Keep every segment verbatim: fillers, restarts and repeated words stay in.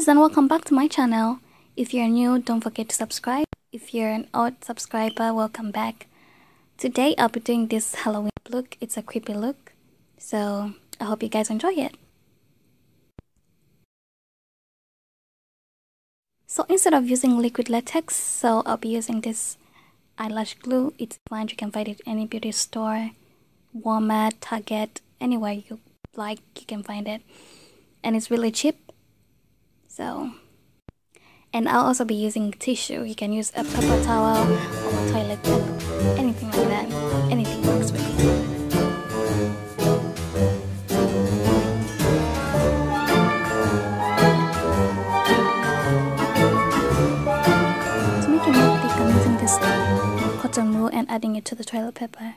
and welcome back to my channel. If you're new, don't forget to subscribe. If you're an old subscriber, welcome back. Today I'll be doing this Halloween look. It's a creepy look, so I hope you guys enjoy it. So instead of using liquid latex, so I'll be using this eyelash glue. It's fine, you can find it in any beauty store, Walmart, Target, anywhere you like you can find it, and it's really cheap. So, and I'll also be using tissue. You can use a paper towel or a toilet paper, anything like that. Anything works with it. To make it more thick, I'm using this cotton wool and adding it to the toilet paper.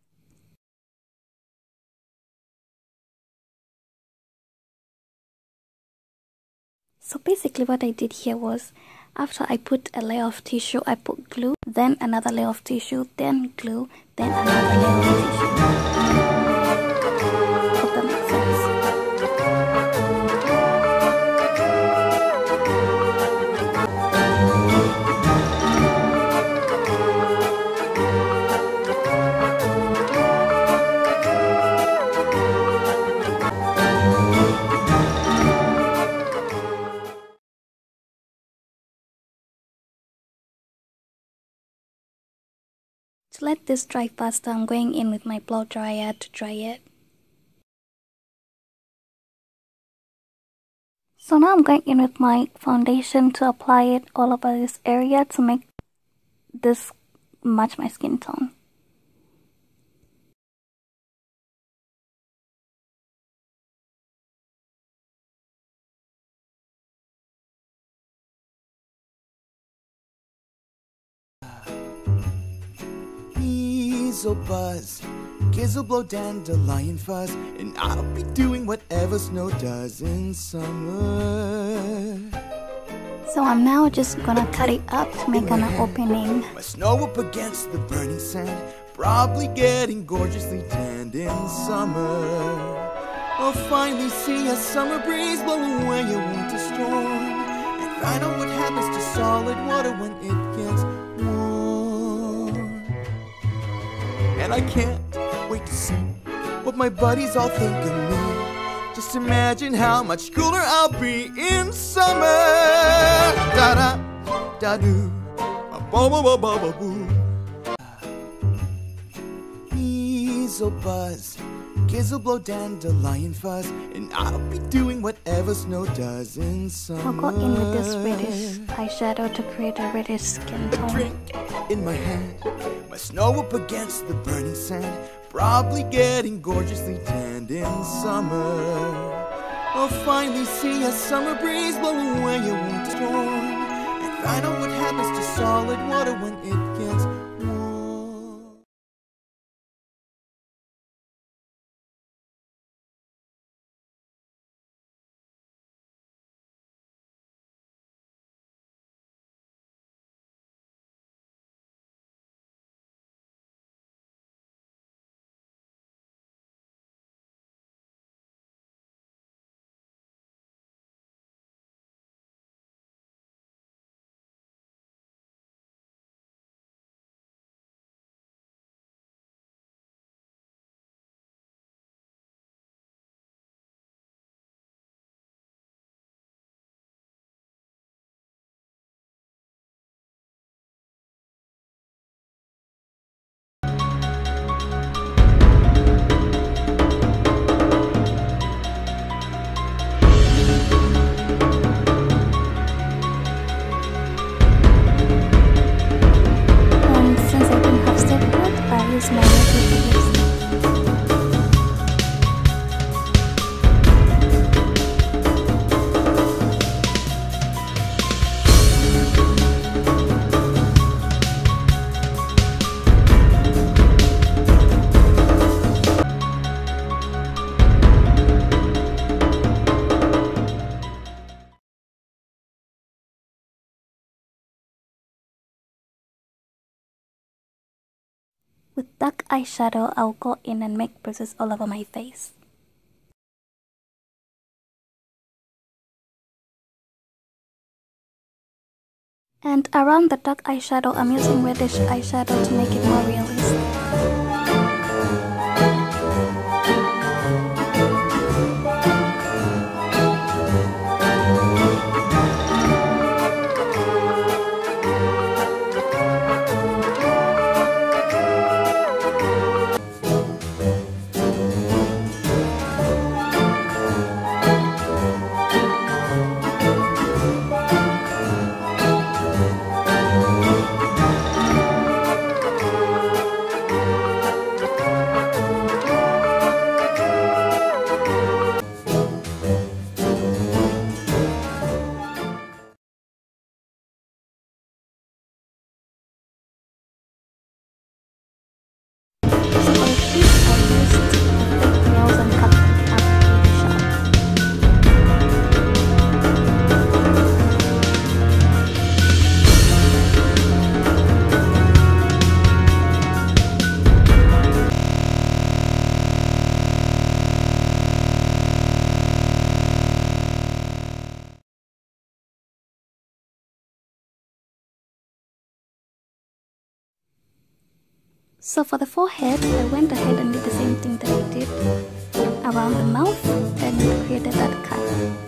So basically what I did here was, after I put a layer of tissue, I put glue, then another layer of tissue, then glue, then another layer of tissue. Hope that makes sense. To let this dry faster, I'm going in with my blow dryer to dry it. So now I'm going in with my foundation to apply it all over this area to make this match my skin tone. Will buzz, kids will blow dandelion fuzz, and I'll be doing whatever snow does in summer. So I'm now just gonna cut it up to make an opening. My snow up against the burning sand, probably getting gorgeously tanned in summer. I'll finally see a summer breeze blow away a winter storm, and find out what happens to solid water when it gets warm. And I can't wait to see what my buddies all think of me. Just imagine how much cooler I'll be in summer. Da da da do, ba ba ba ba ba boo. Bees will buzz, kids will blow dandelion fuzz, and I'll be doing whatever snow does in summer. I'll go in with this reddish eyeshadow to create a reddish skin tone. Drink in my hand, my snow up against the burning sand, probably getting gorgeously tanned in summer. I'll finally see a summer breeze blow away a winter storm, and find out what happens to solid water when it gets warm. With dark eyeshadow, I'll go in and make bruises all over my face. And around the dark eyeshadow, I'm using reddish eyeshadow to make it more realistic. So for the forehead, I went ahead and did the same thing that I did around the mouth and created that cut.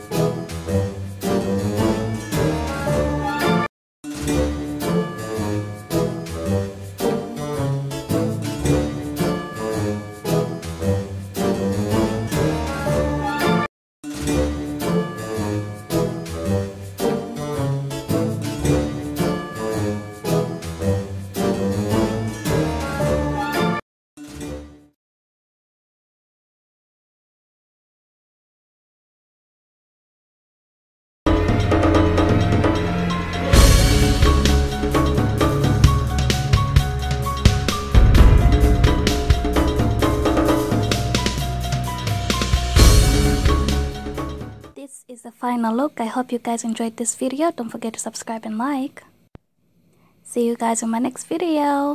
This is the final look. I hope you guys enjoyed this video. Don't forget to subscribe and like. See you guys in my next video.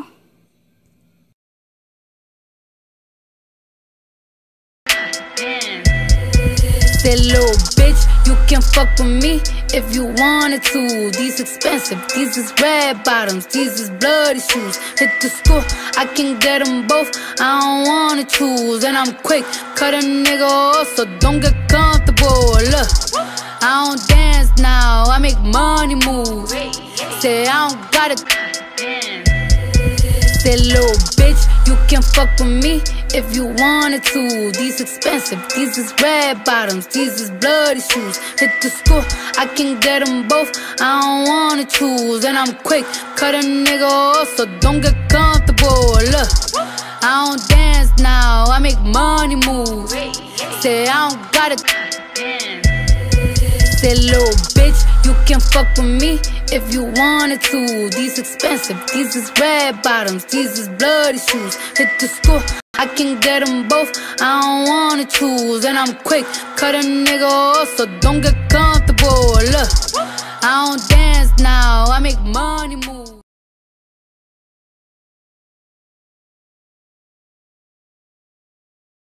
That little bitch, you can fuck with me if you wanted to. These expensive, these is red bottoms, these is bloody shoes. Hit the school, I can get them both, I don't wanna choose. And I'm quick, cut a nigga off, so don't get comfortable. Look, I don't dance now, I make money move. Say I don't gotta dance. That little bitch, you can fuck with me if you wanted to. These expensive, these is red bottoms, these is bloody shoes. Hit the school, I can get them both, I don't wanna choose. And I'm quick, cut a nigga off, so don't get comfortable. Look, I don't dance now, I make money move. Say I don't gotta dance. That little bitch, you can fuck with me if you wanted to. These expensive, these is red bottoms, these is bloody shoes. Hit the school, I can get them both, I don't wanna choose. And I'm quick, cut a nigga off, so don't get comfortable. Look, I don't dance now, I make money move.